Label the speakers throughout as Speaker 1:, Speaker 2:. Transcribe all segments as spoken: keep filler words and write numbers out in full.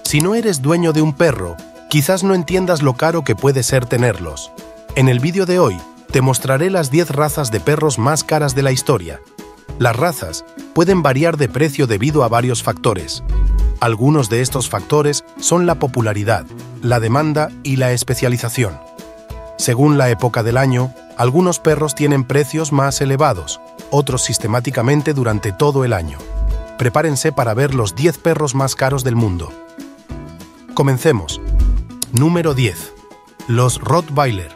Speaker 1: Si no eres dueño de un perro, quizás no entiendas lo caro que puede ser tenerlos. En el vídeo de hoy, te mostraré las diez razas de perros más caras de la historia. Las razas pueden variar de precio debido a varios factores. Algunos de estos factores son la popularidad, la demanda y la especialización. Según la época del año, algunos perros tienen precios más elevados, otros sistemáticamente durante todo el año. Prepárense para ver los diez perros más caros del mundo. Comencemos. Número diez. Los Rottweiler.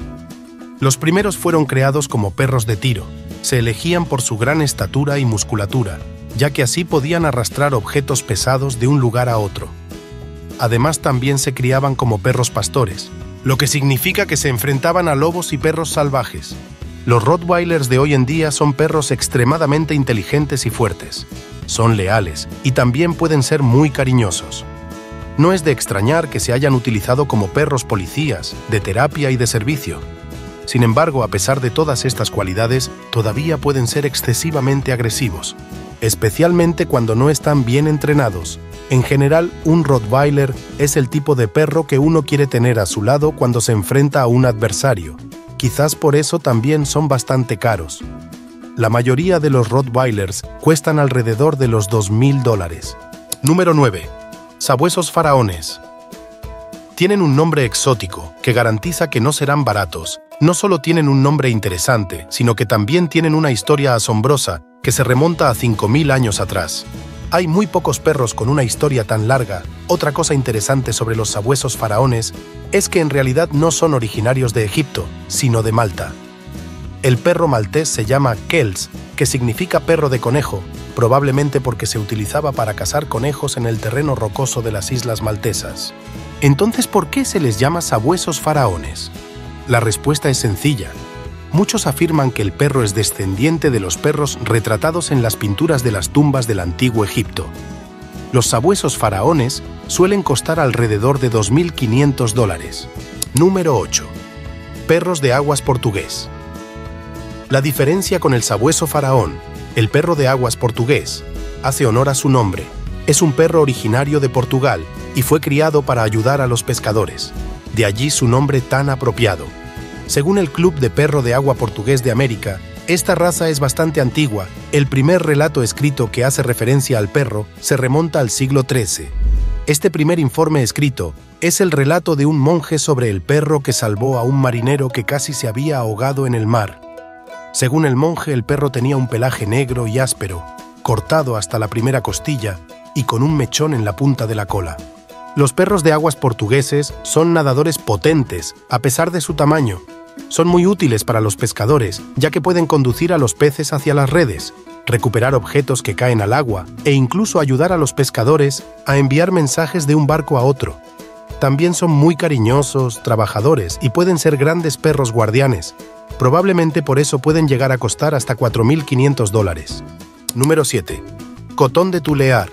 Speaker 1: Los primeros fueron creados como perros de tiro. Se elegían por su gran estatura y musculatura, ya que así podían arrastrar objetos pesados de un lugar a otro. Además, también se criaban como perros pastores, lo que significa que se enfrentaban a lobos y perros salvajes. Los Rottweilers de hoy en día son perros extremadamente inteligentes y fuertes. Son leales y también pueden ser muy cariñosos. No es de extrañar que se hayan utilizado como perros policías, de terapia y de servicio. Sin embargo, a pesar de todas estas cualidades, todavía pueden ser excesivamente agresivos, especialmente cuando no están bien entrenados. En general, un Rottweiler es el tipo de perro que uno quiere tener a su lado cuando se enfrenta a un adversario. Quizás por eso también son bastante caros. La mayoría de los Rottweilers cuestan alrededor de los dos mil dólares. Número nueve. Sabuesos faraones. Tienen un nombre exótico que garantiza que no serán baratos. No solo tienen un nombre interesante, sino que también tienen una historia asombrosa que se remonta a cinco mil años atrás. Hay muy pocos perros con una historia tan larga. Otra cosa interesante sobre los sabuesos faraones es que en realidad no son originarios de Egipto, sino de Malta. El perro maltés se llama Kells, que significa perro de conejo, probablemente porque se utilizaba para cazar conejos en el terreno rocoso de las islas maltesas. Entonces, ¿por qué se les llama sabuesos faraones? La respuesta es sencilla. Muchos afirman que el perro es descendiente de los perros retratados en las pinturas de las tumbas del antiguo Egipto. Los sabuesos faraones suelen costar alrededor de dos mil quinientos dólares. Número ocho. Perros de aguas portugués. La diferencia con el sabueso faraón, el perro de aguas portugués, hace honor a su nombre. Es un perro originario de Portugal y fue criado para ayudar a los pescadores. De allí su nombre tan apropiado. Según el Club de Perro de Agua Portugués de América, esta raza es bastante antigua. El primer relato escrito que hace referencia al perro se remonta al siglo trece. Este primer informe escrito es el relato de un monje sobre el perro que salvó a un marinero que casi se había ahogado en el mar. Según el monje, el perro tenía un pelaje negro y áspero, cortado hasta la primera costilla y con un mechón en la punta de la cola. Los perros de aguas portugueses son nadadores potentes, a pesar de su tamaño. Son muy útiles para los pescadores, ya que pueden conducir a los peces hacia las redes, recuperar objetos que caen al agua e incluso ayudar a los pescadores a enviar mensajes de un barco a otro. También son muy cariñosos, trabajadores y pueden ser grandes perros guardianes. Probablemente por eso pueden llegar a costar hasta cuatro mil quinientos dólares. Número siete. Cotón de tulear.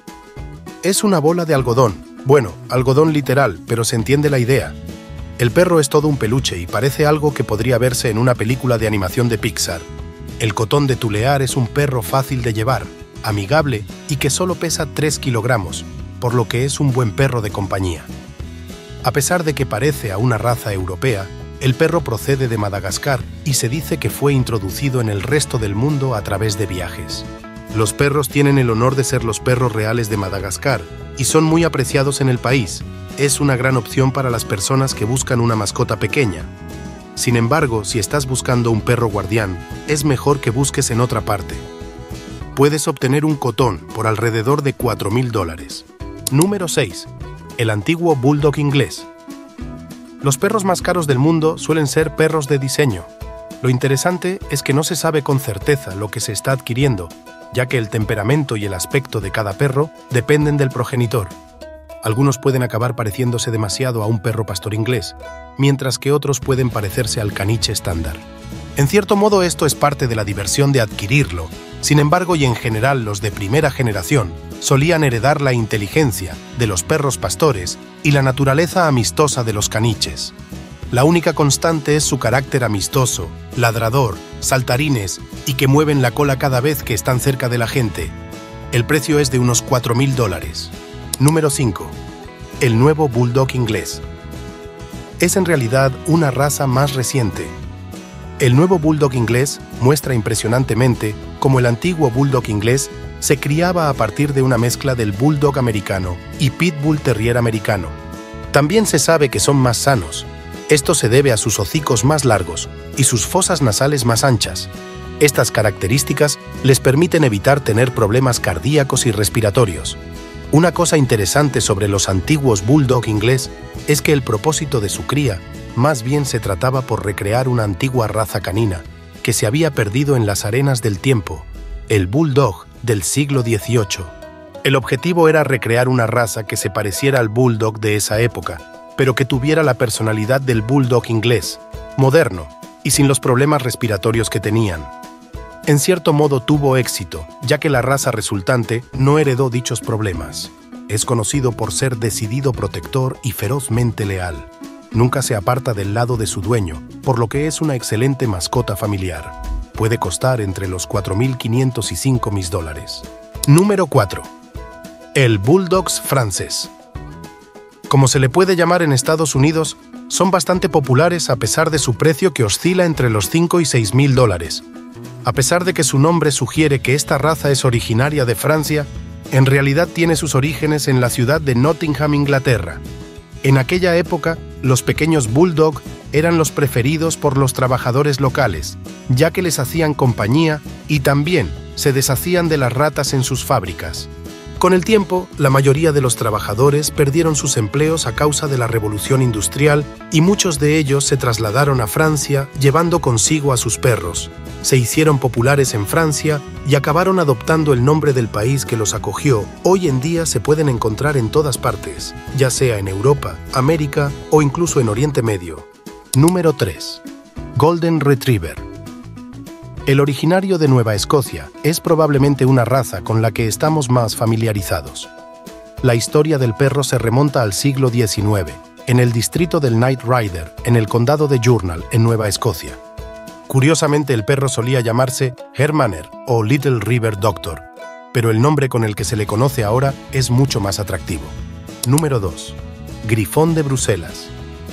Speaker 1: Es una bola de algodón. Bueno, algodón literal, pero se entiende la idea. El perro es todo un peluche y parece algo que podría verse en una película de animación de Pixar. El cotón de tulear es un perro fácil de llevar, amigable y que solo pesa tres kilogramos, por lo que es un buen perro de compañía. A pesar de que parece a una raza europea, el perro procede de Madagascar y se dice que fue introducido en el resto del mundo a través de viajes. Los perros tienen el honor de ser los perros reales de Madagascar y son muy apreciados en el país. Es una gran opción para las personas que buscan una mascota pequeña. Sin embargo, si estás buscando un perro guardián, es mejor que busques en otra parte. Puedes obtener un cotón por alrededor de cuatro mil dólares. Número seis. El antiguo bulldog inglés. Los perros más caros del mundo suelen ser perros de diseño. Lo interesante es que no se sabe con certeza lo que se está adquiriendo, ya que el temperamento y el aspecto de cada perro dependen del progenitor. Algunos pueden acabar pareciéndose demasiado a un perro pastor inglés, mientras que otros pueden parecerse al caniche estándar. En cierto modo, esto es parte de la diversión de adquirirlo. Sin embargo, y en general los de primera generación, solían heredar la inteligencia de los perros pastores y la naturaleza amistosa de los caniches. La única constante es su carácter amistoso, ladrador, saltarines y que mueven la cola cada vez que están cerca de la gente. El precio es de unos cuatro mil dólares. Número cinco. el nuevo Bulldog inglés. Es en realidad una raza más reciente. El nuevo Bulldog inglés muestra impresionantemente cómo el antiguo Bulldog inglés se criaba a partir de una mezcla del Bulldog americano y Pitbull Terrier americano. También se sabe que son más sanos. Esto se debe a sus hocicos más largos y sus fosas nasales más anchas. Estas características les permiten evitar tener problemas cardíacos y respiratorios. Una cosa interesante sobre los antiguos Bulldog inglés es que el propósito de su cría más bien se trataba por recrear una antigua raza canina que se había perdido en las arenas del tiempo, el Bulldog del siglo dieciocho. El objetivo era recrear una raza que se pareciera al Bulldog de esa época, pero que tuviera la personalidad del Bulldog inglés, moderno y sin los problemas respiratorios que tenían. En cierto modo tuvo éxito, ya que la raza resultante no heredó dichos problemas. Es conocido por ser decidido protector y ferozmente leal. Nunca se aparta del lado de su dueño, por lo que es una excelente mascota familiar. Puede costar entre los cuatro mil quinientos y cinco mil dólares. Número cuatro. El Bulldogs francés. Como se le puede llamar en Estados Unidos, son bastante populares a pesar de su precio que oscila entre los cinco y seis mil dólares. A pesar de que su nombre sugiere que esta raza es originaria de Francia, en realidad tiene sus orígenes en la ciudad de Nottingham, Inglaterra. En aquella época, los pequeños Bulldog eran los preferidos por los trabajadores locales, ya que les hacían compañía y también se deshacían de las ratas en sus fábricas. Con el tiempo, la mayoría de los trabajadores perdieron sus empleos a causa de la Revolución Industrial y muchos de ellos se trasladaron a Francia llevando consigo a sus perros. Se hicieron populares en Francia y acabaron adoptando el nombre del país que los acogió. Hoy en día se pueden encontrar en todas partes, ya sea en Europa, América o incluso en Oriente Medio. Número tres. Golden Retriever. El originario de Nueva Escocia es probablemente una raza con la que estamos más familiarizados. La historia del perro se remonta al siglo diecinueve, en el distrito del Knight Ridder, en el condado de Journal, en Nueva Escocia. Curiosamente, el perro solía llamarse Hermaner o Little River Doctor, pero el nombre con el que se le conoce ahora es mucho más atractivo. Número dos. Grifón de Bruselas.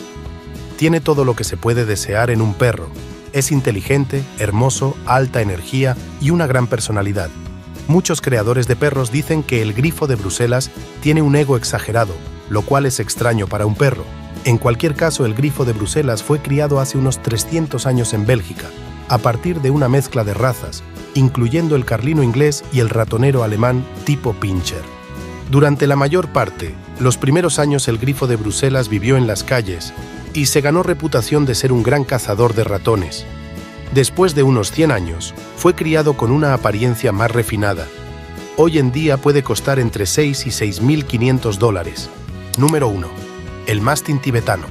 Speaker 1: Tiene todo lo que se puede desear en un perro. Es inteligente, hermoso, alta energía y una gran personalidad. Muchos creadores de perros dicen que el grifo de Bruselas tiene un ego exagerado, lo cual es extraño para un perro. En cualquier caso, el grifo de Bruselas fue criado hace unos trescientos años en Bélgica, a partir de una mezcla de razas, incluyendo el carlino inglés y el ratonero alemán tipo Pinscher. Durante la mayor parte, los primeros años el grifo de Bruselas vivió en las calles y se ganó reputación de ser un gran cazador de ratones. Después de unos cien años, fue criado con una apariencia más refinada. Hoy en día puede costar entre seis y seis mil quinientos dólares. Número uno. El Mastín tibetano.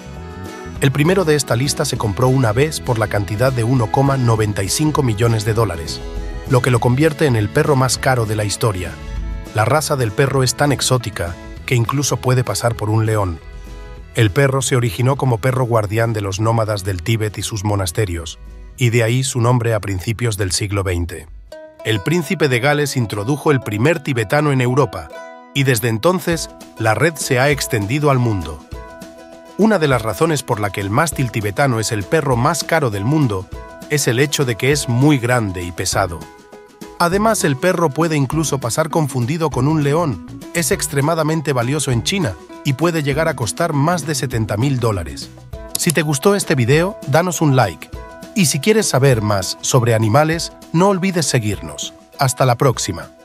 Speaker 1: El primero de esta lista se compró una vez por la cantidad de uno coma noventa y cinco millones de dólares, lo que lo convierte en el perro más caro de la historia. La raza del perro es tan exótica que incluso puede pasar por un león. El perro se originó como perro guardián de los nómadas del Tíbet y sus monasterios, y de ahí su nombre a principios del siglo veinte. El príncipe de Gales introdujo el primer tibetano en Europa, y desde entonces la red se ha extendido al mundo. Una de las razones por la que el mástil tibetano es el perro más caro del mundo es el hecho de que es muy grande y pesado. Además, el perro puede incluso pasar confundido con un león. Es extremadamente valioso en China y puede llegar a costar más de setenta mil dólares. Si te gustó este video, danos un like. Y si quieres saber más sobre animales, no olvides seguirnos. Hasta la próxima.